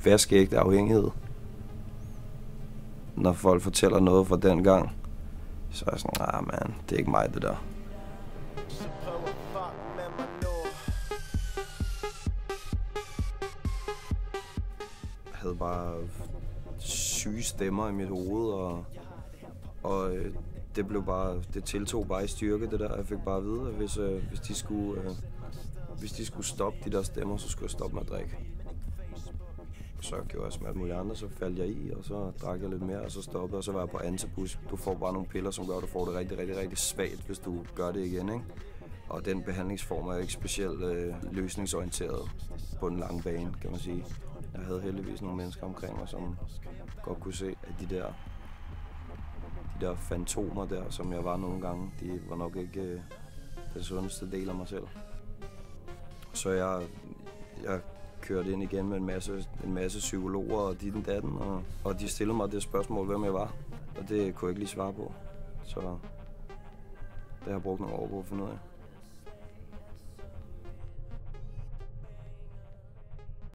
vaskeægte afhængighed. Når folk fortæller noget fra den gang, så er jeg sådan, man, det er ikke mig det der. Jeg havde bare syge stemmer i mit hoved, og det tiltog bare i styrke, det der. Jeg fik bare at vide, at hvis de skulle stoppe de der stemmer, så skulle jeg stoppe med at drikke. Så gjorde jeg som alt muligt andet, så faldt jeg i, og så drak jeg lidt mere, og så stoppede, og så var jeg på Antabus. Du får bare nogle piller, som gør, at du får det rigtig, rigtig, rigtig svagt, hvis du gør det igen, ikke? Og den behandlingsform er ikke specielt løsningsorienteret på den lange bane, kan man sige. Jeg havde heldigvis nogle mennesker omkring mig, som godt kunne se, at de der fantomer der, som jeg var nogle gange, de var nok ikke den sundeste del af mig selv. Så jeg kørte ind igen med en masse psykologer og dit og datten, og de stillede mig det spørgsmål, hvem jeg var, og det kunne jeg ikke lige svare på. Så det har jeg brugt nogle år på at finde ud af.